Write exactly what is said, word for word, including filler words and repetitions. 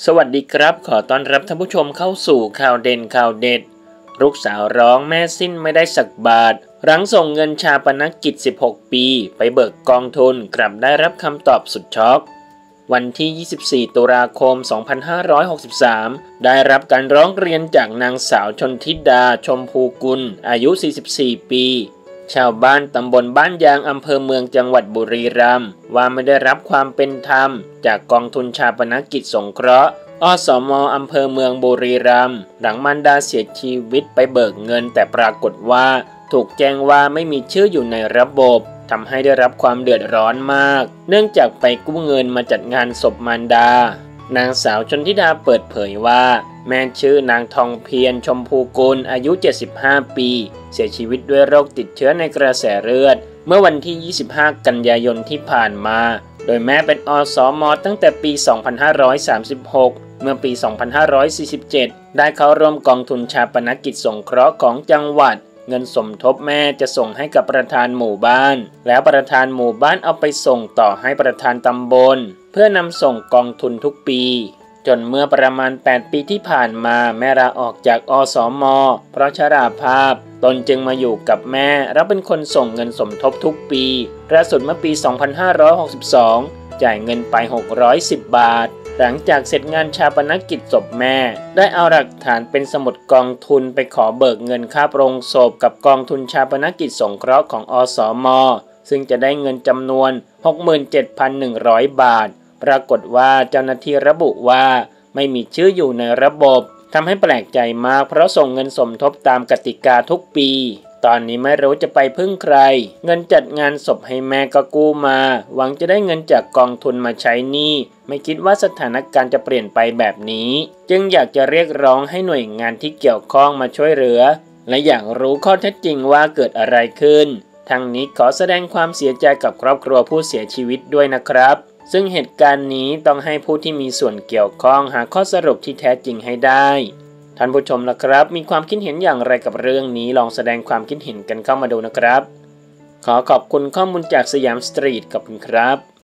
สวัสดีครับขอต้อนรับท่านผู้ชมเข้าสู่ข่าวเด่นข่าวเด็ดลูกสาวร้องแม่สิ้นไม่ได้สักบาทหลังส่งเงินชาปนกิจสิบหกปีไปเบิกกองทุนกลับได้รับคำตอบสุดช็อกวันที่ยี่สิบสี่ตุลาคมสองพันห้าร้อยหกสิบสามได้รับการร้องเรียนจากนางสาวชนทิดาชมพูกุลอายุสี่สิบสี่ปีชาวบ้านตำบลบ้านยางอำเภอเมืองจังหวัดบุรีรัมย์ว่าไม่ได้รับความเป็นธรรมจากกองทุนชาปนกิจสงเคราะห์อสม.อำเภอเมืองบุรีรัมย์หลังมารดาเสียชีวิตไปเบิกเงินแต่ปรากฏว่าถูกแจ้งว่าไม่มีชื่ออยู่ในระบบทำให้ได้รับความเดือดร้อนมากเนื่องจากไปกู้เงินมาจัดงานศพมารดานางสาวชนทิดาเปิดเผยว่าแม่ชื่อนางทองเพียรชมพูกุลอายุเจ็ดสิบห้าปีเสียชีวิตด้วยโรคติดเชื้อในกระแสเลือดเมื่อวันที่ยี่สิบห้ากันยายนที่ผ่านมาโดยแม่เป็นอสม.ตั้งแต่ปีสองพันห้าร้อยสามสิบหกเมื่อปีสองพันห้าร้อยสี่สิบเจ็ดได้เข้าร่วมกองทุนชาปนกิจสงเคราะห์ของจังหวัดเงินสมทบแม่จะส่งให้กับประธานหมู่บ้านแล้วประธานหมู่บ้านเอาไปส่งต่อให้ประธานตำบลเพื่อนำส่งกองทุนทุกปีจนเมื่อประมาณแปดปีที่ผ่านมาแม่ลาออกจากอสม.เพราะชราภาพตนจึงมาอยู่กับแม่และเป็นคนส่งเงินสมทบทุกปีล่าสุดเมื่อปีสองพันห้าร้อยหกสิบสองจ่ายเงินไปหกร้อยสิบบาทหลังจากเสร็จงานชาปนกิจศพแม่ได้เอาหลักฐานเป็นสมุดกองทุนไปขอเบิกเงินค่าโปรงศพกับกองทุนชาปนกิจสงเคราะห์ของอสม.ซึ่งจะได้เงินจำนวน หกหมื่นเจ็ดพันหนึ่งร้อย บาทปรากฏว่าเจ้าหน้าที่ระบุว่าไม่มีชื่ออยู่ในระบบทำให้แปลกใจมากเพราะส่งเงินสมทบตามกติกาทุกปีตอนนี้ไม่รู้จะไปพึ่งใครเงินจัดงานศพให้แม่ก็กู้มาหวังจะได้เงินจากกองทุนมาใช้หนี้ไม่คิดว่าสถานการณ์จะเปลี่ยนไปแบบนี้จึงอยากจะเรียกร้องให้หน่วยงานที่เกี่ยวข้องมาช่วยเหลือและอยากรู้ข้อเท็จจริงว่าเกิดอะไรขึ้นทั้งนี้ขอแสดงความเสียใจกับครอบครัวผู้เสียชีวิตด้วยนะครับซึ่งเหตุการณ์นี้ต้องให้ผู้ที่มีส่วนเกี่ยวข้องหาข้อสรุปที่แท้จริงให้ได้ท่านผู้ชมล่ะครับมีความคิดเห็นอย่างไรกับเรื่องนี้ลองแสดงความคิดเห็นกันเข้ามาดูนะครับขอขอบคุณข้อมูลจากสยามสตรีทขอบคุณครับ